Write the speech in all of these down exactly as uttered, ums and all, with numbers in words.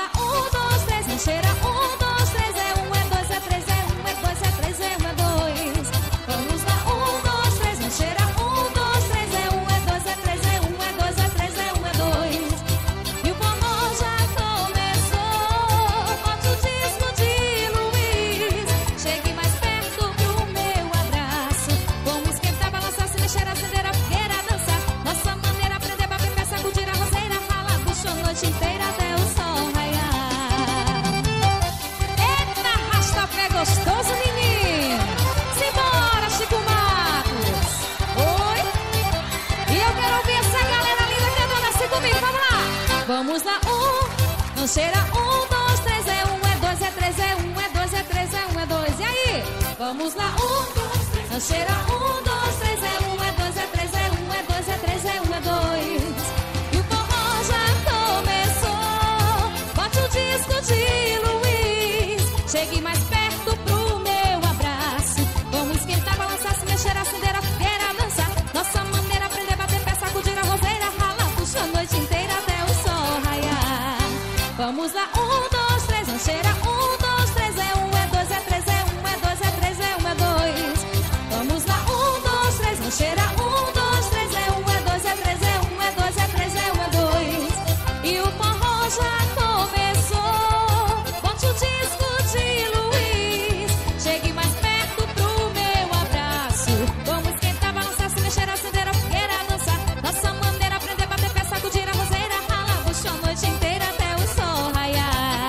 lá, um, dois, três, não cheira. Um, dois, três, é um, é dois, é três, é um, é dois, é três, é um, é dois. Vamos lá, um, dois, três, não cheira. Um, dois, três, é um, é dois, é três, é um, é dois, é três, é um, é dois. E o forró já começou. Bote o disco de Luiz. Chegue mais perto pro meu abraço. Vamos esquentar, balançar, se mexer, acender a fogueira, dançar. Nossa maneira, aprender, bater pé, sacudir a roseira, ralar puxou a noite inteira até o sol raiar. Eita, arrasta-pé gostoso, menino. Simbora, Chico Marcos. Oi. E eu quero ouvir essa galera linda cantando assim comigo. Vamos lá. Vamos lá, um, não cheira. Um, dois, três, é um, é dois, é três, é um, é dois, é três, é um, é dois. E aí? Vamos lá, um, dois, três, não cheira. Um, dois, três, é um, é dois, é três, é um, é dois, é três, é um, é dois. E o forró já começou. Bote o disco de Luiz. Chegue mais perto pro meu abraço. Vamos esquentar, balançar, se mexer, acender a fogueira, dançar. Nossa maneira, aprender, bater pé, sacudir a roseira, ralar, puxa a noite inteira até o sol raiar. Vamos lá, um, dois, três, não cheira. Um, dois, três, é um, é dois, é três, é um, é dois, é três, é um, é dois. Vamos lá, um, dois, três, não cheira. Um, dois, três, é um, é dois, é três, é um, é dois, é três, é um, é dois. E o forró já começou. Bote o disco de Luiz. Chegue mais perto pro meu abraço. Vamos esquentar, balançar, se mexer, acender a fogueira, dançar. Nossa maneira, aprender, bater pé, sacudir a roseira, ralar, puxou a noite inteira até o sol raiar.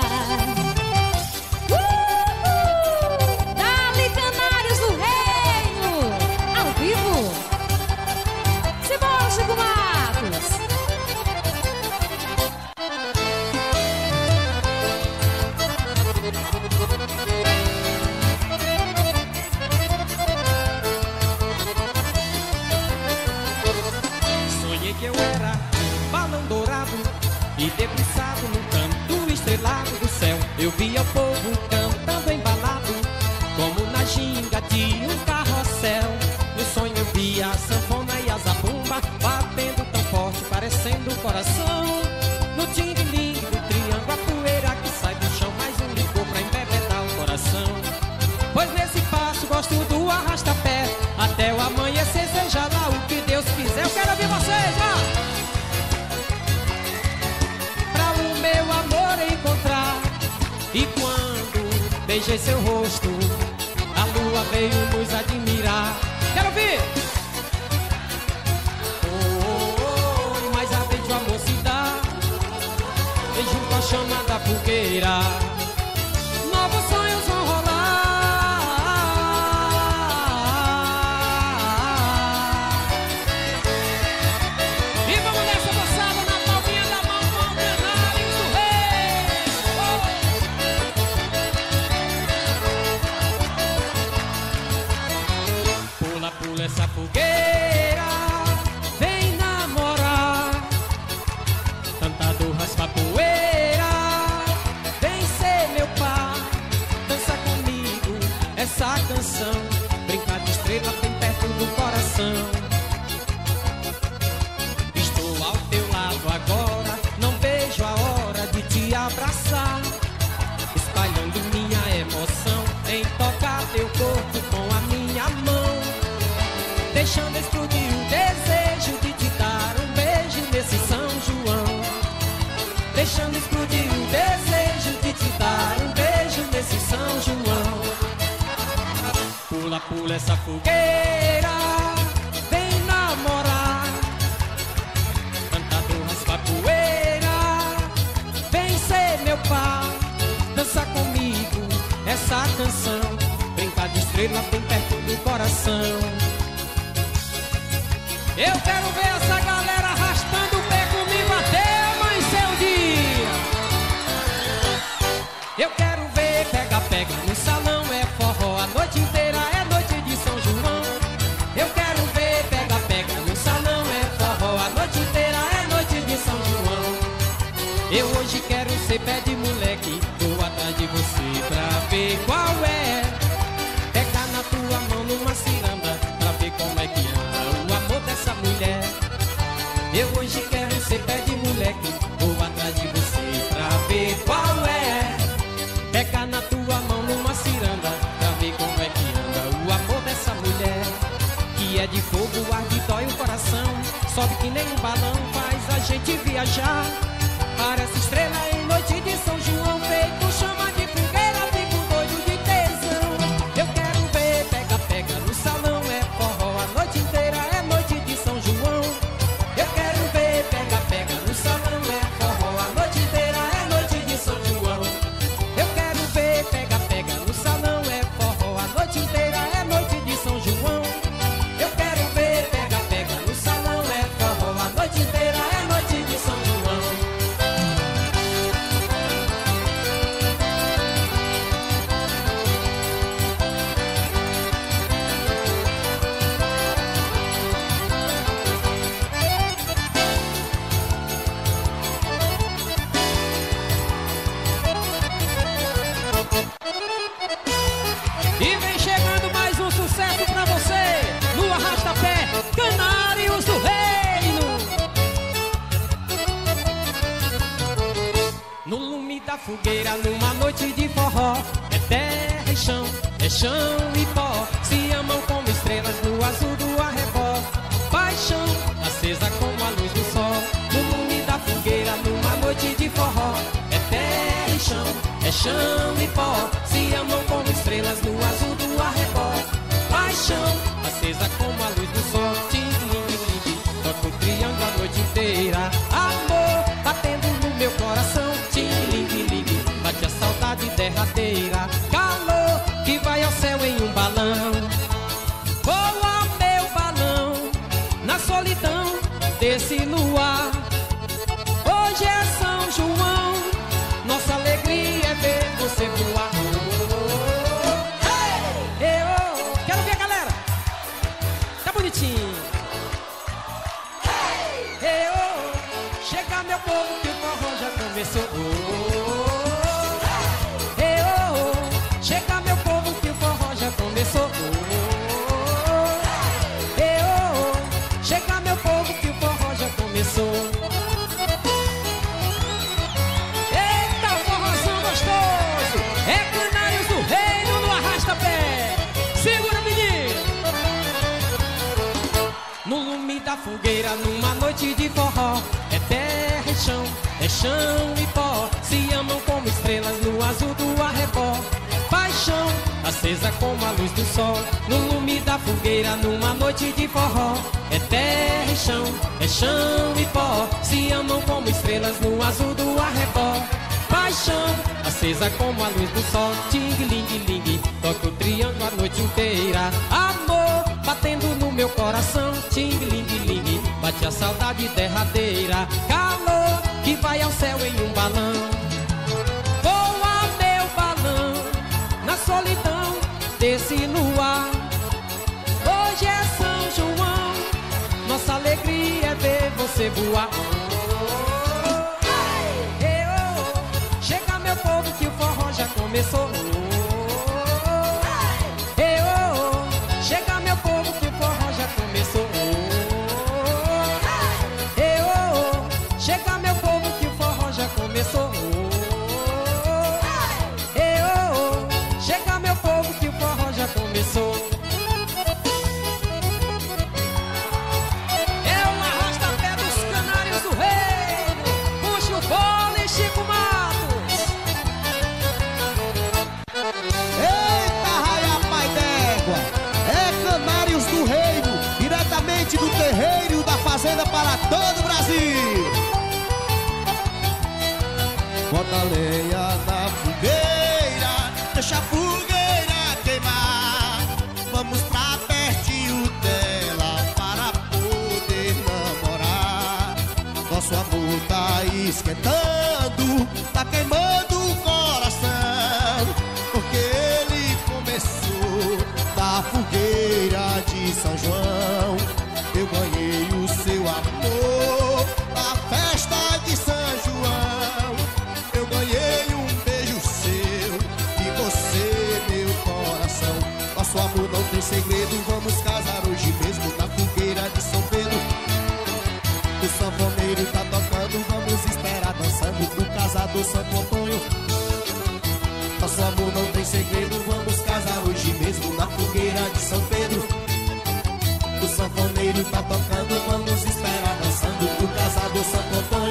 Uhul! Dali, Canários do Reino, ao vivo. Simbora, Chico Marcos. Sonhei que eu era um balão dourado e debruçado num canto estrelado do céu. Eu via o povo cantando embalado, como na ginga de um carrossel. No sonho eu via a sanfona e a zabumba batendo tão forte, parecendo um coração. No tingue-lingue do triângulo, a poeira que sai do chão, mais um licor pra embebedar o coração. Pois nesse passo gosto do arrasta-pé, até o amanhecer, seja lá o que Deus quiser. Eu quero ouvir vocês, ó! Pra o meu amor encontrar, e quando beijei seu rosto, a lua veio nos admirar. Quero ouvir! Oh, oh, oh, mas a vez do amor se dá, beijo com a chama da fogueira. Novos sonhos vão rolar. E vamos nessa moçada, na palminha da mão com o Canários do Rei. Oh. Pula, pula essa fogueira, vem namorar. Cantador raspa poeira, vem ser meu par. Dança comigo essa canção, brincar de estrela bem perto do coração. Estou ao teu lado agora, não vejo a hora de te abraçar, espalhando minha emoção em tocar teu corpo com a minha mão, deixando explodir o desejo de te dar um beijo nesse São João, deixando explodir o desejo de te dar um beijo nesse São João. Pula, pula essa fogueira, vem namorar. Cantador raspa poeira, vem ser meu par. Dança comigo essa canção, brincar de estrela bem perto do coração. Eu quero ver essa galera arrastando o pé comigo até amanhecer o dia. Eu quero ver pega, pega no salão, é forró a noite inteira, é noite de São João. Eu quero ver pega, pega no salão, é forró a noite inteira, é noite de São João. Eu hoje quero ser pé de moleque, vou atrás de você pra ver qual é. Pega na tua mão numa ciranda, pra ver como é que anda o amor dessa mulher. Eu hoje quero ser pé de moleque, vou atrás de você pra ver qual é. gente viajar. Parece estrela em noite de São João, feito chama de fogueira, fico doido de tesão. Eu quero ver pega-pega no salão, é forró a noite inteira, é noite de São João. Eu quero ver pega-pega no salão, é forró a noite inteira, é noite de São João. Eu quero ver pega-pega no salão, é forró a noite inteira, é noite de São João. Eu quero ver pega-pega no salão, é forró a noite inteira, é noite de São João. E vem chegando mais um sucesso pra você, no Arrasta-Pé, Canários do Reino. No lume da fogueira, numa noite de forró, é terra e chão, é chão e pó, se amam como estrelas no azul do arrebol. Paixão acesa como a luz do sol, no lume da fogueira, numa noite de forró, é terra e chão, é chão e pó, se amam como estrelas no azul do arrebol. Paixão acesa como a luz do sol, tim-lim-lim-lim, toca o triângulo a noite inteira. Amor batendo no meu coração, tim-lim-lim-lim, bate a saudade derradeira. Calor que vai ao céu em um balão, voa meu balão na solidão desse luar. Hoje é São João, nossa alegria é ver você voar. Hey! Eu quero ver a galera, tá bonitinho. Hey! Eu chega meu povo que o forró já começou. Hey! Eu chega meu povo que o forró já começou. Hey! Eu chega meu povo que o forró já começou. É Canários do Reino no Arrasta-Pé. Segura, menino. No lume da fogueira, numa noite de forró, é terra e chão, é chão e pó, se amam como estrelas no azul do arrebol. Paixão acesa como a luz do sol, no lume da fogueira, numa noite de forró, é terra e chão, é chão e pó, se amam como estrelas no azul do arrebol. Paixão acesa como a luz do sol, ting-ling-ling, toca o triângulo a noite inteira. Amor batendo no meu coração, ting-ling-ling, bate a saudade derradeira. Calor que vai ao céu em um balão, voa meu balão na solidão desse luar. Hoje é São João, nossa alegria é ver você voar. Chega meu povo que o forró já começou. Hey, oh, chega meu povo que o forró já começou. Hey, oh, chega meu povo que o forró já começou. Hey, oh, chega meu povo que o forró já começou. É o Arrasta-Pé dos Canários do Reino. Puxa o fole, Chico Matos. Do terreiro da fazenda para todo o Brasil. Bota lenha na fogueira, deixa a fogueira queimar. Vamos pra pertinho dela para poder namorar. Nosso amor tá esquentando, tá queimando o coração, porque ele começou da fogueira de São João. Eu ganhei o seu amor na festa de São João. Eu ganhei um beijo seu e você, meu coração. Nosso amor não tem segredo, vamos casar hoje mesmo na fogueira de São Pedro. O sanfoneiro tá tocando, vamos esperar dançando pro casador Santo Antônio. Nosso amor não tem segredo, vamos casar hoje mesmo na fogueira de São Pedro. O sanfoneiro tá tocando, vamos esperar dançando pro casador Santo Antônio.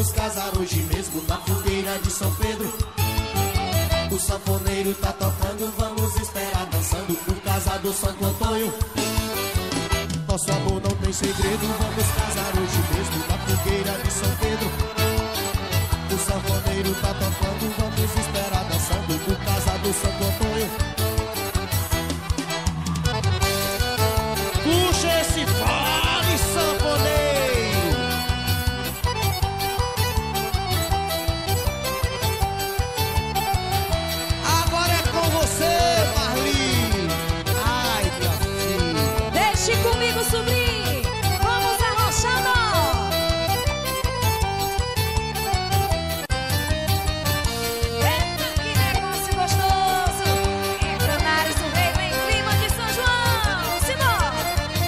Vamos casar hoje mesmo na fogueira de São Pedro. O sanfoneiro tá tocando, vamos esperar dançando por casa do Santo Antônio. Nosso amor não tem segredo, vamos casar hoje mesmo na fogueira de São Pedro. O sanfoneiro tá tocando, vamos esperar dançando por casa do Santo Antônio. Puxa esse fole, sanfoneiro! Agora é com você, Marli! Ai, minha filha! Deixe comigo subir, vamos arrochando. Eita, que negócio gostoso. É Canários do Reino em clima de São João. Simbora!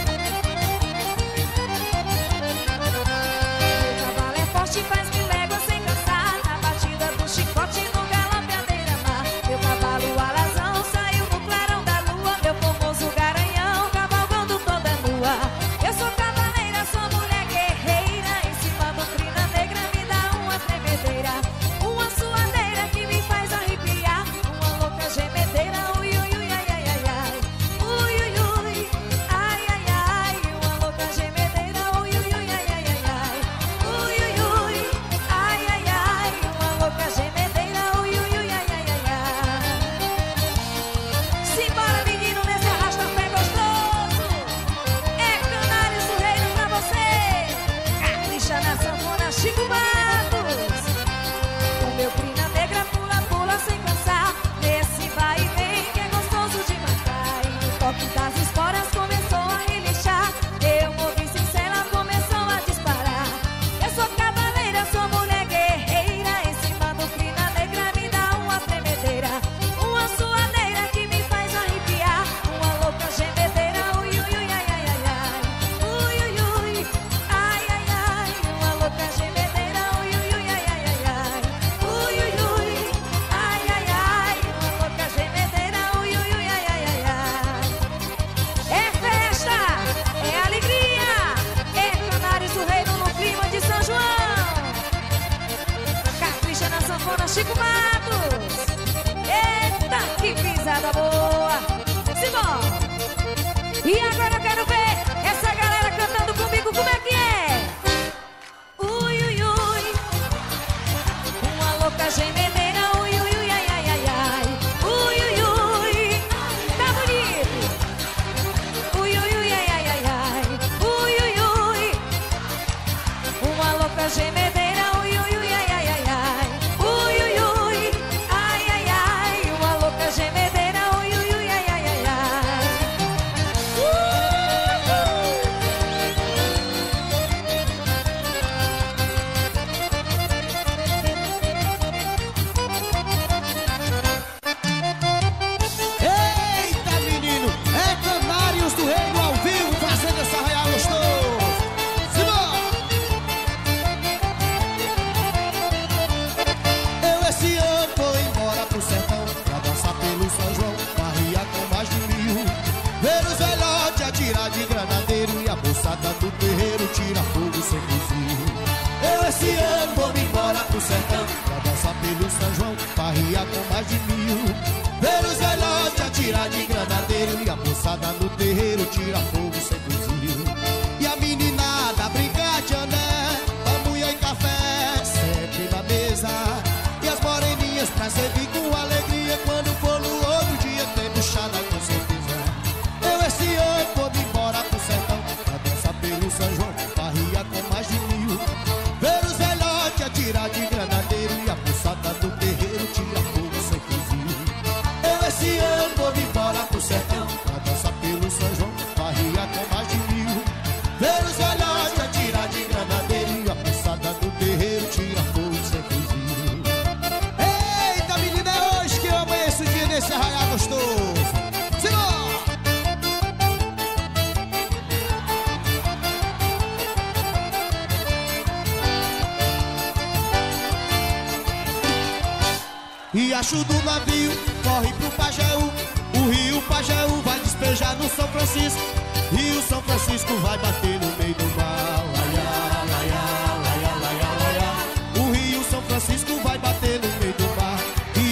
Meu cavalo é forte, faz-me léguas sem cansar. Na batida do chicote, no galope à beira-mar. Meu cavalo alazão saiu no clarão da lua. Meu famoso garanhão cavalgando toda nua. Eu sou cavaleira, sou mulher guerreira. Em cima do crina negra me dá uma tremedeira. Uma suadeira que me faz arrepiar. Uma louca gemedeira, ui, ui, ui, ai, ai, ai, ai. Ui, ui, ui, ai, ai, ai. Uma louca gemedeira, ui, ui, ui, ai, ai, ai, ai. Ui, ui, ui, ai, ai, ai. Uma louca gemedeira, ui, ui, ui, ai, ai, ai, ai. Simbora, menino, nesse arrasta-pé gostoso. É Canários do Reino pra você. Capricha na sanfona, Chico Matos. O meu crina negra pula, pula sem cansar. Nesse vai e vem que é gostoso de matar. E no toque das esporas começou a relinchar. Eu movi cincela, começou a disparar. Eu sou cavaleira, sou mulher guerreira. Em cima do crina negra me dá uma tremedeira. Uma suadeira que me faz arrepiar. Uma louca gemedeira, ui, ui, ui, ai, ai, ai, ai. Ui, ui, ui, ai, ai, ai. Uma louca gemedeira, ui, ui, ui, ai, ai, ai, ai. Ui, ui, ui, ai, ai, ai. Uma louca gemedeira, ui, ui, ui, ai, ai, ai, ai. É festa, é alegria. É Canários do Reino no clima de São João. Capricha na sanfona, Chico Matos. Eita, que pisada boa. Simbora. E agora eu quero ver essa galera cantando comigo, como é que é? Ui, ui, ui. Uma louca gemedeira, ui, ui, ui, ai, ai, ai, ai. Ui, ui, ui. Tá bonito. Ui, ui, ui, ai, ai, ai, ai. Ui, ui, ui. Uma louca gemedeira, ui, ui, ui, ai, ai, ai, ai. Ui, ui, ui. Ai, ai, ai. Uma louca gemedeira, ui, ui, ui, ai, ai, ai, ai. Eita, menino! É Canários do Reino ao vivo, fazendo esse arraial gostoso! Simbora! Eu esse ano vou embora pro sertão pra dançar pelo São João, barriar com mais de mil. Ver os velhotes atirar de granadeiro e a moçada do terreiro tira fogo sem fuzil. Eu esse ano vou embora pro sertão pra dançar pelo São João, barriar com mais de mil. Ver os velhotes atirar de granadeiro e a moçada no terreiro tira fogo sem fuzil. E a meninada brincar de ané, pamonha e café sempre na mesa. E as moreninhas pra servir com alegria, quando for no outro dia tem buchada com certeza. Eu esse ano vou embora pro sertão pra dançar pelo São João, barriar com mais de mil. Ver os velhotes atirar de granadeiro e a moçada do terreiro tira fogo sem fuzil. Eu esse ano vou embora pro sertão pra dançar pelo São João, barriar com mais de mil. Ver os velhotes atirar de granadeiro e a moçada do terreiro tira fogo sem fuzil. Eita, menina, é hoje que eu amanheço o dia nesse arraial gostoso. Simbora! Riacho do navio corre pro Pajeú, o rio Pajeú vai despejar no São Francisco, e o São Francisco vai bater no meio do mar. Laiá, laiá, laiá, laiá, laiá.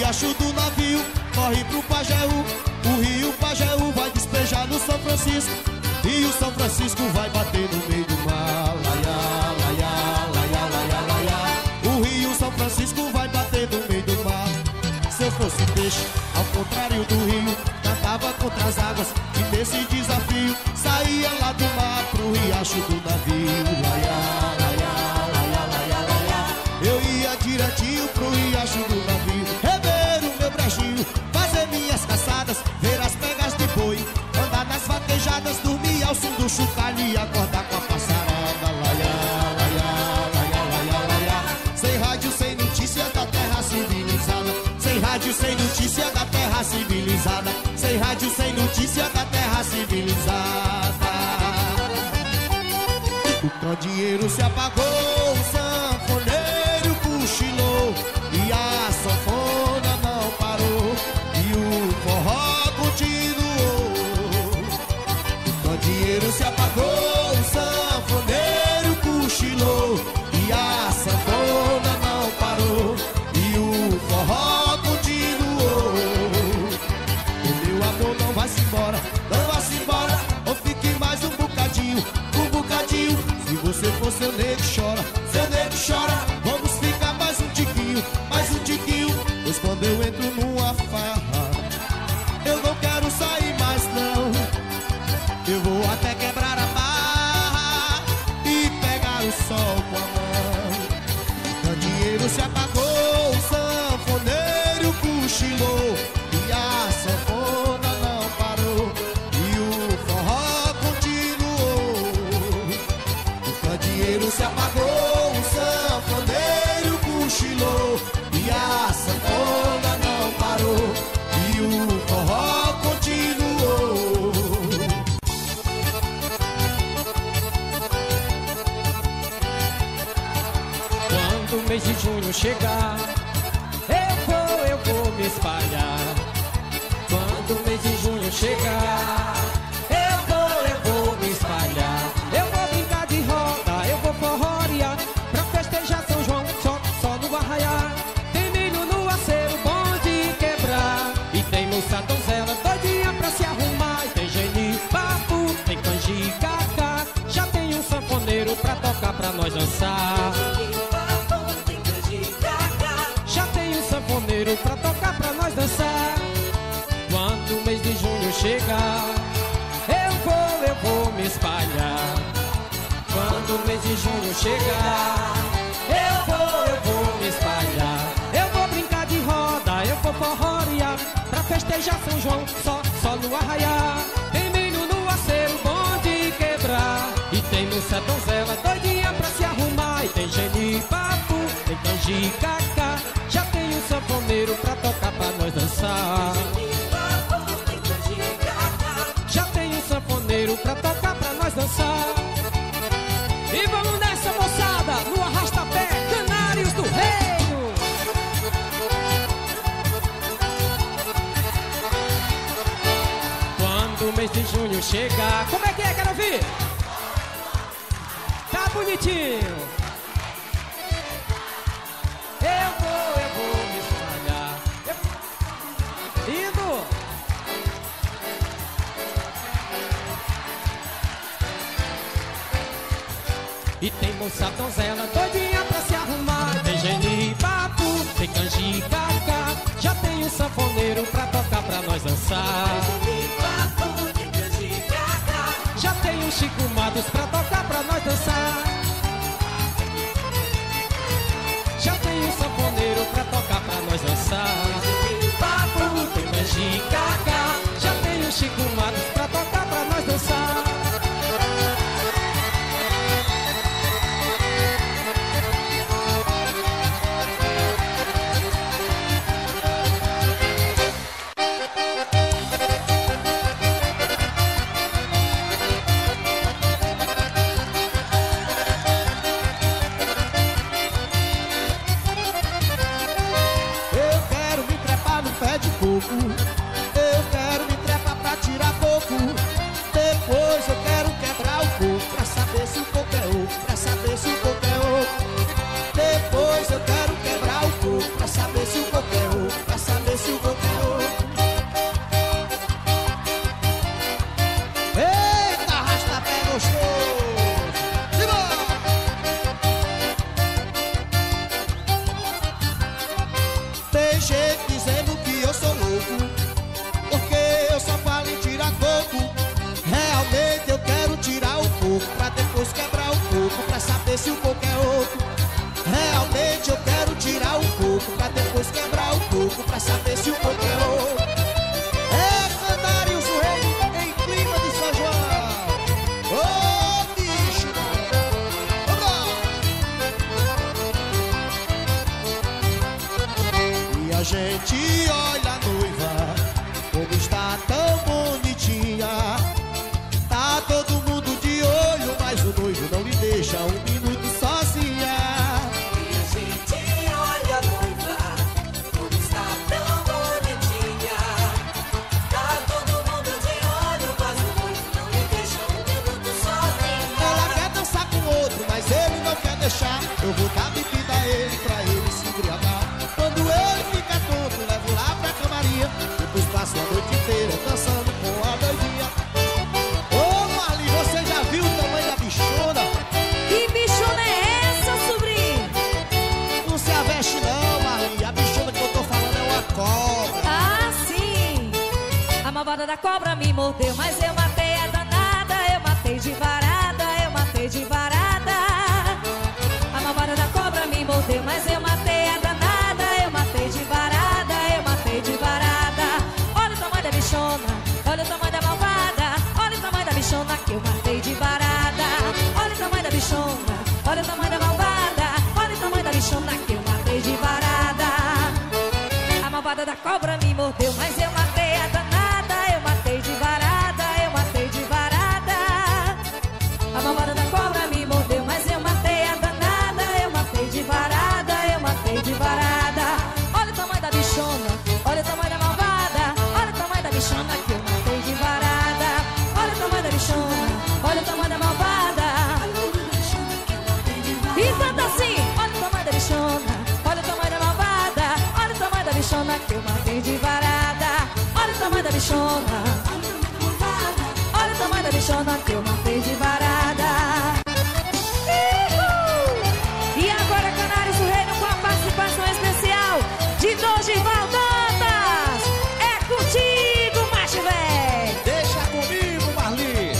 riacho do navio corre pro Pajeú. O rio Pajeú vai despejar no São Francisco, e o São Francisco vai bater no meio do mar. Laiá, laiá, laiá, laiá, laiá. O rio São Francisco vai bater no meio do mar. Se eu fosse peixe, ao contrário do rio, nadava contra as águas e nesse desafio saía lá do mar pro riacho do navio. Laiá, laiá, laiá, laiá, laiá. Eu ia direitinho pro riacho do navio, rever o meu brejinho, fazer minhas caçadas, ver as pegas de boi, andar nas vaquejadas, dormir ao som do chocalho e acordar com a passarada. Laiá, laiá, laiá, laiá, laiá. Sem rádio, sem notícia da terra civilizada. Sem rádio, sem notícia da terra civilizada. Sem rádio, sem notícia da terra civilizada. O candeeiro se apagou, o sanfoneiro cochilou e a sanfona não parou e o forró continuou. O candeeiro se apagou, o sanfoneiro cochilou e a sanfona não parou e o forró continuou. O meu amor não vai-se embora, não vá-se embora, ou fique mais um bocadinho, um bocadinho. Se você for seu nego chora, seu nego chora, vamos ficar mais um tiquinho, mais um tiquinho. Pois quando eu entro numa farra, eu não quero sair mais não. Eu vou até quebrar a barra e pegar o sol com a mão. O candeeiro se apagou, o sanfoneiro cochilou e a sanfona não parou e o forró continuou. O candeeiro se apagou, o sanfoneiro cochilou e a sanfona não parou e o forró continuou. Quando o mês de junho chegar, eu vou, eu vou me espalhar. Quando o mês de junho chegar, eu vou, eu vou me espalhar. Eu vou brincar de roda, eu vou forrorear, pra festejar São João, só, só no arraiar. Tem milho no aceiro, bom de quebrar, e tem moça donzela doidinha pra se arrumar. E tem geni, papo, tem canjica, já tem um sanfoneiro pra tocar pra nós dançar. Já tem um sanfoneiro pra tocar pra nós dançar. Quando o mês de junho chegar, eu vou, eu vou me espalhar. Quando o mês de junho chegar, eu vou, eu vou me espalhar. Eu vou brincar de roda, eu vou forrorear, pra festejar São João, só, só no arraiar. Tem milho no aceiro, bom de quebrar, e tem moça donzela doidinha pra se arrumar. E tem geni, papo, tem canjica, já tem um sanfoneiro pra tocar pra nós dançar. Já tem um sanfoneiro pra tocar pra nós dançar. E vamos nessa, moçada, no arrasta-pé, Canários do Reino. Quando o mês de junho chegar, como é que é, quero ouvir? Tá bonitinho. Eu vou, eu vou me espalhar. Eu... Indo. E tem moça donzela doidinha pra se arrumar. Tem geni, papo, tem canjica, já tem um sanfoneiro pra tocar pra nós dançar. Já tem um Chico Matos pra tocar pra nós dançar. Já tem um sanfoneiro pra tocar pra nós dançar. Papo, tem canjica, já tem um Chico Matos pra tocar pra nós dançar. Eu quero me trepar pra tirar coco. Depois eu quero quebrar o coco, pra saber se o coco é oco, pra saber se o coco é oco. Depois eu quero quebrar o coco, pra saber se o coco é oco, pra saber gente, olha a noiva, como está tão bonitinha. Tá todo mundo de olho, mas o noivo não lhe deixa um minuto sozinha. Minha gente, olha a noiva, como está tão bonitinha. Tá todo mundo de olho, mas o noivo não lhe deixa um minuto sozinha. Ela quer dançar com outro, mas ele não quer deixar. Eu vou dar bebida a ele pra ele se embriagar. Quando ele fica tonto, levo lá pra camarinha. Depois passo a noite inteira dançando com a doidinha. Ô Marli, você já viu o tamanho da bichona? Que bichona é essa, sobrinho? Não se aveste não, Marli. A bichona que eu tô falando é uma cobra. Ah, sim. A malvada da cobra me mordeu, mas eu matei a danada. Eu matei de varada, eu matei de varada. A malvada da cobra me mordeu, mas eu matei a danada. Eu matei de varada, eu matei de varada. Olha o tamanho da bichona, olha o tamanho da malvada. Olha o tamanho da bichona que eu matei de varada. Olha o tamanho da bichona, olha o tamanho da malvada. Olha o tamanho da bichona que eu matei de varada. A malvada da cobra me mordeu, mas eu matei a danada. Eu matei de varada, eu matei de varada. A malvada da cobra me mordeu, mas eu matei a danada. Eu matei de varada, eu matei de varada. Olha o tamanho da bichona, olha o tamanho da malvada. Olha o tamanho da bichona que eu matei de varada. Olha o tamanho da bichona, olha o tamanho da malvada. E canta assim, olha o tamanho da bichona, olha o tamanho da malvada. Olha o tamanho da bichona que eu matei de varada. Olha o tamanho da bichona, olha o tamanho da bichona que eu matei de varada. Uhul! E agora Canários do Reino com a participação especial de Dorival Dantas. É contigo, macho véi. Deixa comigo, Marli.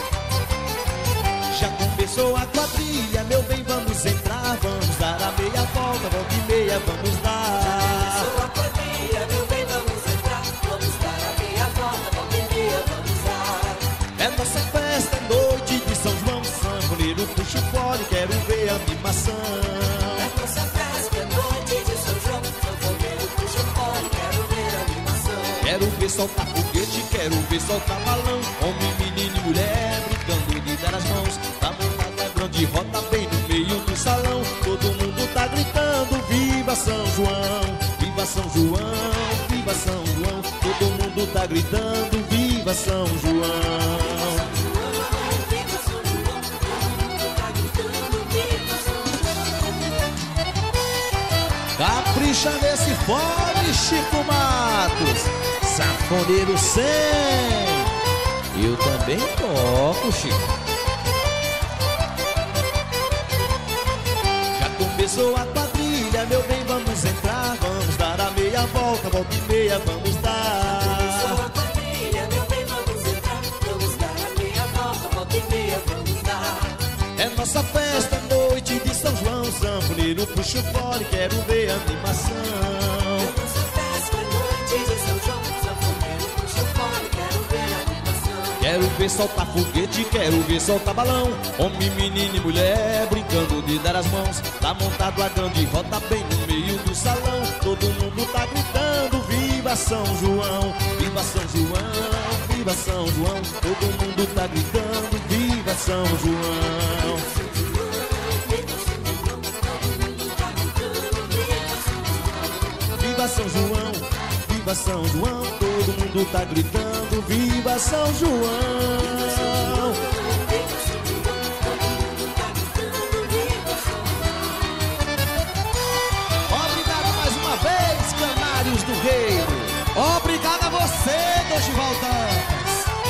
Já começou a quadrilha, meu bem, vamos entrar. Vamos dar a meia volta, volta e meia, vamos dar. Sou a quadrilha, meu bem, vamos entrar. Vamos dar a meia volta, volta e meia, vamos dar. É nossa festa, é noite de São João. Sanfoneiro puxa o fole, quero ver a animação. É nossa festa, é noite de São João. Sanfoneiro puxa o fole, quero ver a animação. Quero ver soltar foguete, quero ver soltar balão. Homem, menino e mulher brincando de dar as mãos. Tá montada a grande rota bem no meio do salão. Todo mundo tá gritando, viva São João, viva São João, viva São João. Todo mundo tá gritando, viva São João. Capricha nesse fone, Chico Matos, sanfoneiro cem. Eu também toco, Chico. Já começou a quadrilha, meu bem, vamos entrar. Vamos dar a meia volta, volta e meia, vamos dar. Sou a quadrilha, meu bem, vamos entrar. Vamos dar a meia volta, volta e meia, vamos dar. É nossa festa, noite de São João. Sanfoneiro puxa o fole, quero ver a animação. É nossa festa, é noite de São João. Sanfoneiro puxa o fole, quero ver a animação. Quero ver soltar foguete, quero ver soltar balão. Homem, menino e mulher brincando de dar as mãos. Tá montado a grande roda bem no meio do salão. Todo mundo tá gritando, viva São João, viva São João, viva São João. Todo mundo tá gritando, viva São João. Viva São João, viva São João. Todo mundo tá gritando, viva São João. Obrigado mais uma vez, Canários do Reino. Obrigado a você, Dorival Dantas.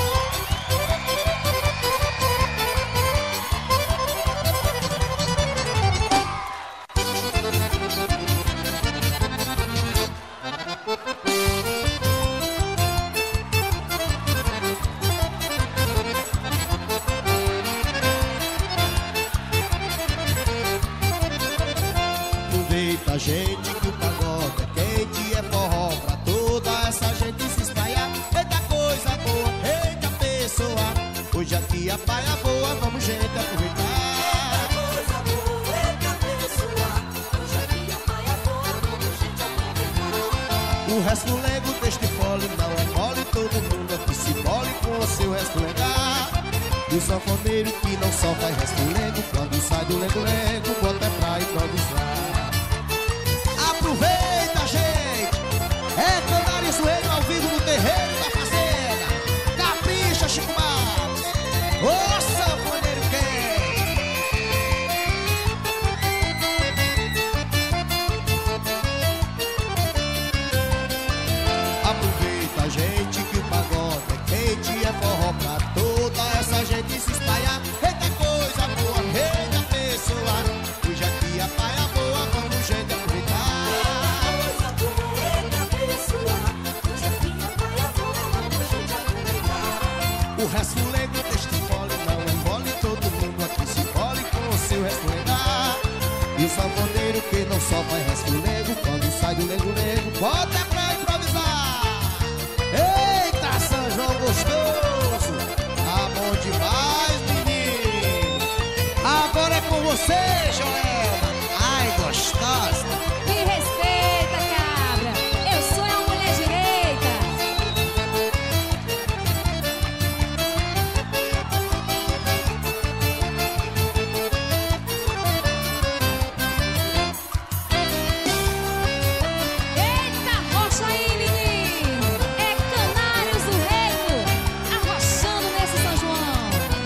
Aproveita, gente, que o pagode é quente, é forró pra toda essa gente se espalhar. Eita coisa boa, eita pessoa, hoje aqui a paia boa, vamos gente aproveitar. Coisa boa, eita pessoa, hoje aqui a paia boa, vamos gente aproveitar. O resto lego deste fole não é mole, todo mundo aqui se mole com o seu resto legal. E o sanfoneiro que não só faz resto lego, quando sai do lego-lego, bota é pra improvisar. Aproveita, gente! É Canário Sueiro ao vivo no terreiro da fazenda. Capricha, Chico Matos! Ô sanfoneiro quem? Aproveita, gente, que o pagode é quente, é forró pra toda essa gente se espalhar. Eita coisa boa, eita pessoa, hoje aqui a paia boa, vamos gente aproveitar. Coisa boa, eita pessoa, hoje aqui a paia boa, vamos gente aproveitar. O resto lego deste fole não é mole, todo mundo aqui se fole com o seu resto legal. E o sanfoneiro que não só faz resto lego, quando sai do lego-lego, bota é pra improvisar. Eita, São João gostoso, tá bom demais, menino. Agora é com você, Joelma. Ai, gostosa. Me respeita, cabra. Eu sou a mulher direita. Eita, rocha aí, menino. É Canários do Reino, arrochando nesse São João.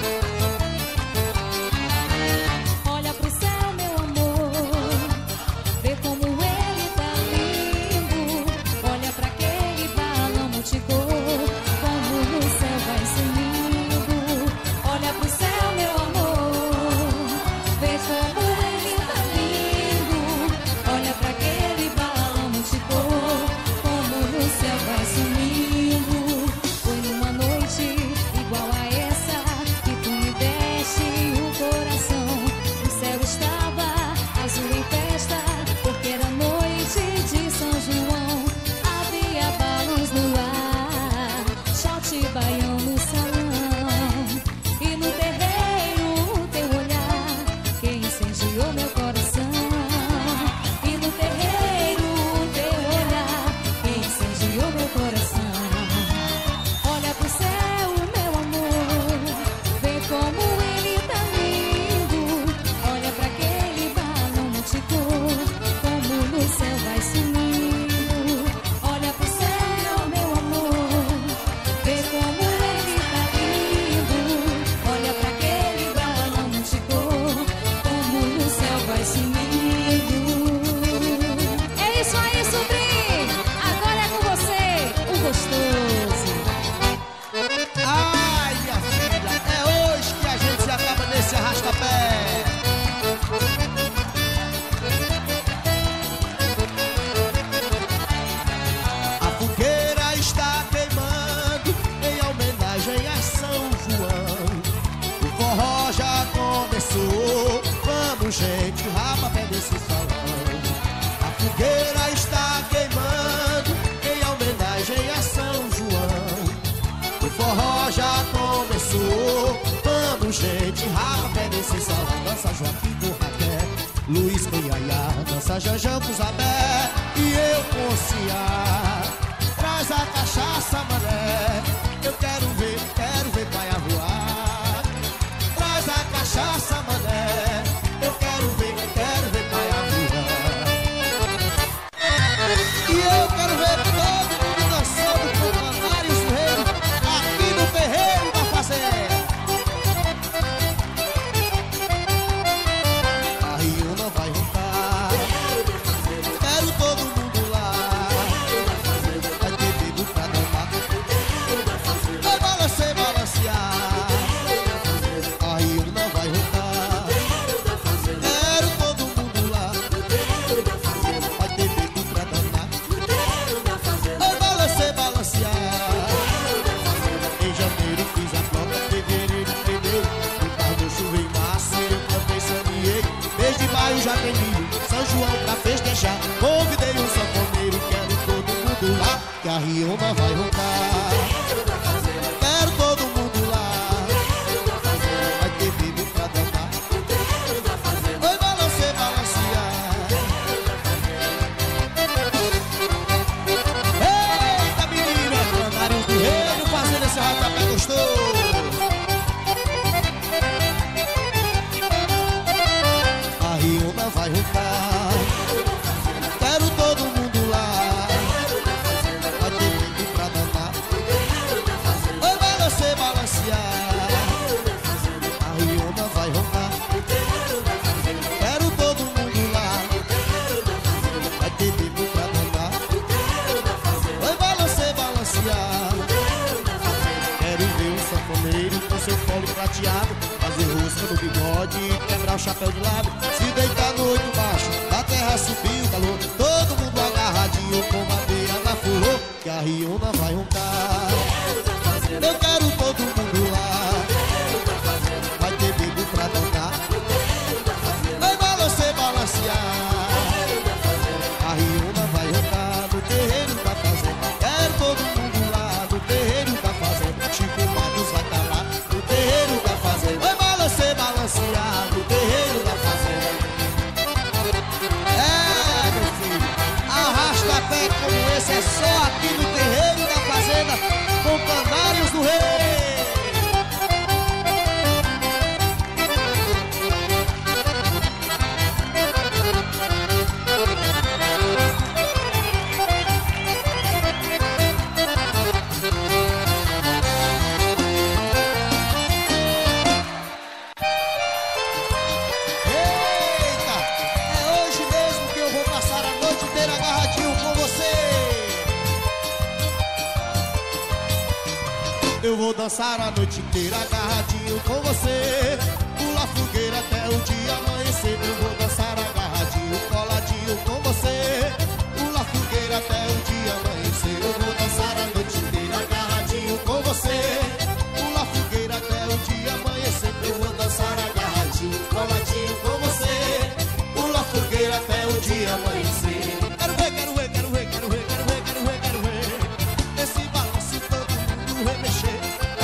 Olha pro céu, meu amor, vê como ele tá lindo. Olha pra aquele balão multicor, como no céu vai sumindo. Olha pro céu, meu amor, vê como ele tá lindo. Olha pra aquele balão multicor, como no céu vai sumindo. Foi numa noite igual a essa que tu me deste o coração. O céu estava azul em festa, porque era noite de São João. Havia balões no ar, shot baião no salão. E no terreiro o teu olhar que incendiou meu coração. E no terreiro o teu olhar que incendiou meu coração. Olha pro céu, meu amor, vê como ele tá lindo. Olha pra aquele balão multicor, como no céu vai sumindo. Olha pro céu, meu amor, vê como ele tá lindo. Olha pra aquele balão multicor, como no céu vai sumindo. É isso aí, sobrinho. Agora é com você, o gostoso. Ai, minha filha, é hoje que a gente se acaba nesse arrasta-pé. A fogueira está queimando em homenagem a São João. O forró já começou, vamos gente, rapa pé desse salão. A fogueira está queimando em homenagem a São João. O forró já começou, vamos gente, rapa pé nesse salão. Dança Joaquim com Raquel, Luiz com Iaiá, dança Janjão com Zabé e eu com Ciá. Traz a cachaça, mané, eu quero ver, quero ver paia voar. Traz a cachaça, mané, eu quero ver, quero ver paia voar. E eu quero ver todo mundo dançando com Canário Sueiro aqui no terreiro da fazenda. A Rio não vai voltar, quero todo mundo lá. Vai ter bebo pra dançar, vai balançar, balancear. A Rio não vai voltar, quero todo mundo lá. Vai ter bebo pra danar, vai balançar, balancear. Em janeiro fiz a prova, fevereiro tremeu. No carro chuva em março eu também saneei. Mês de maio já tem milho, São João pra festejar. Convidei um sanfoneiro, quero todo mundo lá. Que a Rioma vai roncar, quero todo mundo lá. Vai ter bebo pra danar, vai balançar, balancear. balanceado, fazer rosca no bigode, quebrar o chapéu de lado, se deitar no olho baixo, da terra subir o calor, todo mundo agarradinho com madeira na flor, que a riona vai roncar. Eu quero todo mundo lá, vai ter bico pra dançar, vai balançar, balancear, a riona vai roncar no terreiro da fazenda. Quero todo mundo lá no terreiro da fazenda, Chico Matos vai tá lá no terreiro da fazenda, vai balançar, balancear no terreiro da fazenda. É, meu filho, arrasta-pé como esse é só aqui no terreiro da fazenda, com Canários do Rei. Eu vou dançar a noite inteira agarradinho com você, pular fogueira até o dia amanhecer. Eu vou dançar agarradinho, coladinho com você, pular fogueira até o dia amanhecer. Eu vou dançar a noite inteira agarradinho com você, pular fogueira até o dia amanhecer. Eu vou dançar agarradinho, coladinho com você, pular fogueira até o dia amanhecer. Quero ver, quero ver, quero ver, quero ver, quero ver, quero ver, quero ver esse balanço todo mundo remexer.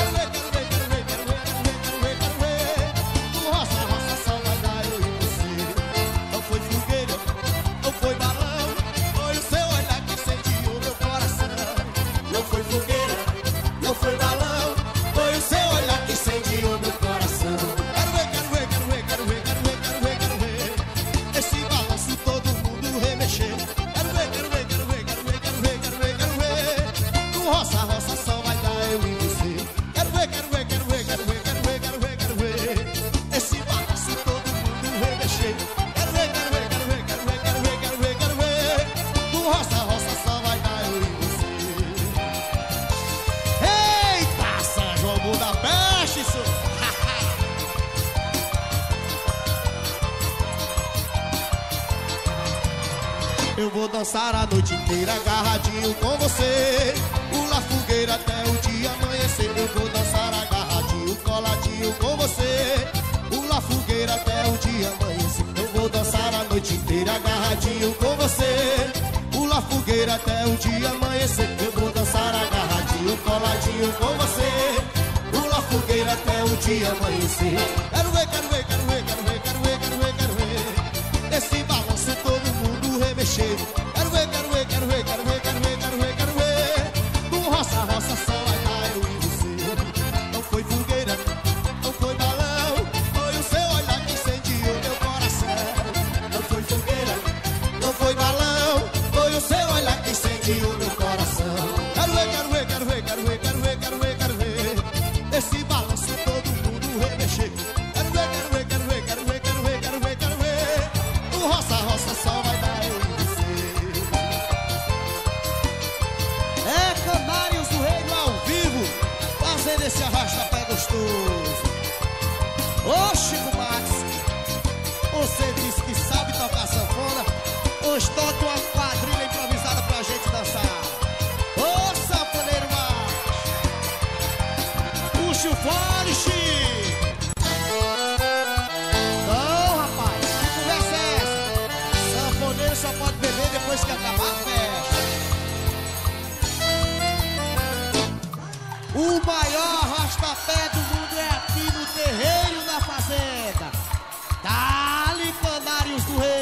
Eu vou dançar a noite inteira agarradinho com você, pular fogueira até o dia amanhecer. Eu vou dançar agarradinho, coladinho com você, pular fogueira até o dia amanhecer. Eu vou dançar a noite inteira agarradinho com você, pular fogueira até o dia amanhecer. Eu vou dançar agarradinho, coladinho com você, pular fogueira até o dia amanhecer. Quero ver, quero ver, quero ver, quero ver, quero ver, quero ver, quero ver esse balanço todo mundo remexer. Quero ver, quero ver, quero ver, quero ver, quero ver, quero ver, quero ver do roça, roça, só vai dar eu e você. Não foi fogueira, não foi balão, foi o seu olhar que incendiou meu coração. Não foi fogueira, não foi balão, foi o seu olhar que incendiou meu coração. Quero ver, quero ver, quero ver, quero ver, quero ver, quero ver, quero ver esse balanço todo mundo remexer. Quero ver, quero ver, quero ver, quero ver, quero ver, quero ver, quero ver do roça, roça, só vai dar eu e você. É Canários do Reino ao vivo, fazendo esse arrasta-pé gostoso. Ô Chico Max, você disse que sabe tocar sanfona, hoje toca uma quadrilha improvisada pra gente dançar. Ô sanfoneiro Max, puxa o fone, Chico. Não, rapaz, que conversa é essa? Sanfoneiro só pode beber depois que acabar a festa. O maior arrasta-pé do mundo é aqui no terreiro da fazenda. Dá-lhe Canários do Rei.